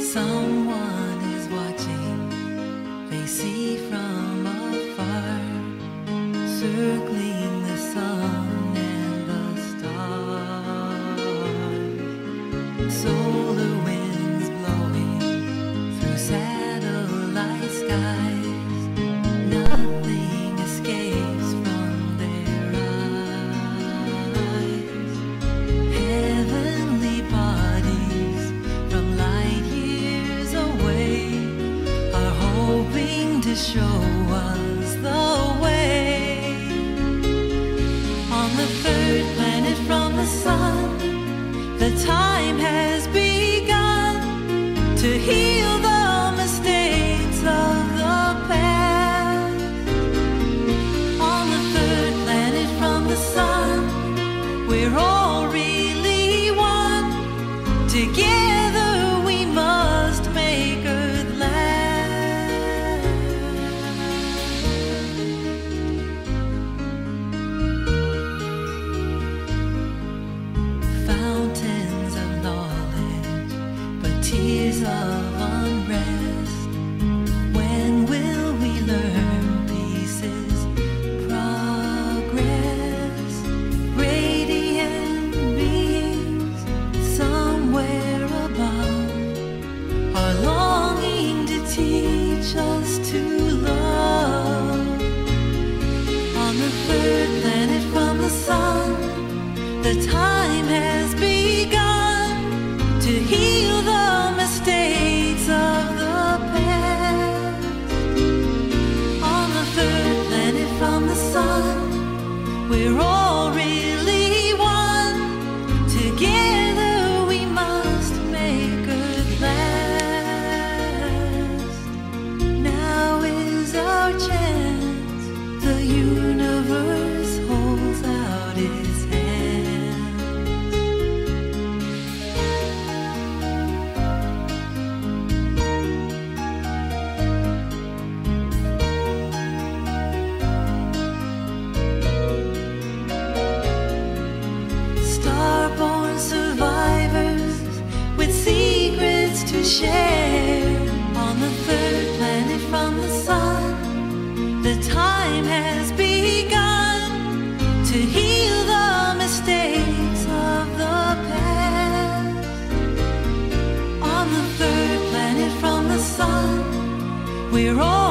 Someone is watching, they see from afar, circling the sun and the stars. Solar winds blowing through satellite skies, nothing escapes from their eyes. Heavenly bodies from light years away are hoping to show us the way. On the third planet from the sun, the time has begun to heal the mistakes of the past. On the third planet from the sun, we're all really one. Together we must make Earth last. Fountains of knowledge, but tears of unrest. When will we learn peace's progress? Radiant beings somewhere above are longing to teach us to love. On the third planet from the sun, the time has begun to heal the mistakes of the past. On the third planet from the sun, we're all really one. Together we must make Earth last. Now is our chance. The universe holds out its hand. Starborn survivors with secrets to share. On the third planet from the sun, the time has begun to heal the mistakes of the past. On the third planet from the sun, we're all